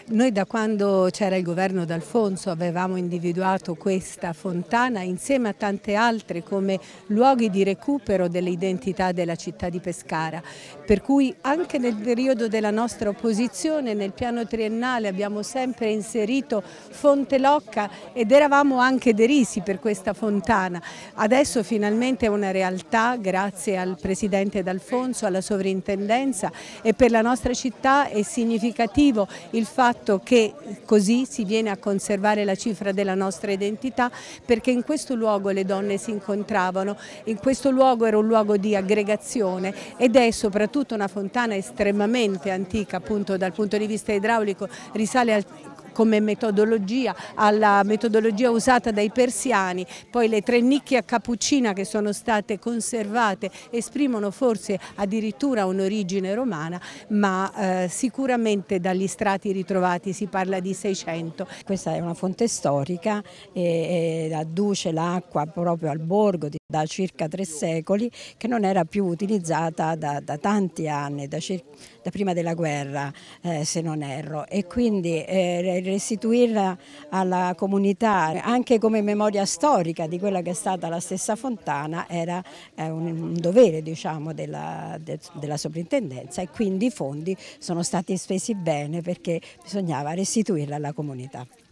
Noi da quando c'era il governo D'Alfonso avevamo individuato questa fontana insieme a tante altre come luoghi di recupero delle identità della città di Pescara, per cui anche nel periodo della nostra opposizione nel piano triennale abbiamo sempre inserito Fonte Locca ed eravamo anche derisi per questa fontana. Adesso finalmente è una realtà grazie al presidente D'Alfonso, alla sovrintendenza, e per la nostra città è significativo il fatto che così si viene a conservare la cifra della nostra identità, perché in questo luogo le donne si incontravano, in questo luogo era un luogo di aggregazione ed è soprattutto una fontana estremamente antica, appunto dal punto di vista idraulico, risale come metodologia alla metodologia usata dai persiani. Poi le 3 nicchie a cappuccina che sono state conservate esprimono forse addirittura un'origine romana, ma sicuramente dagli strati ritrovati si parla di 600. Questa è una fonte storica e adduce l'acqua proprio al borgo da circa 3 secoli, che non era più utilizzata da tanti anni, da prima della guerra se non erro, e quindi restituirla alla comunità anche come memoria storica di quella che è stata la stessa fontana era un dovere, diciamo, della sovrintendenza, e quindi i fondi sono stati spesi bene perché bisognava restituirla alla comunità.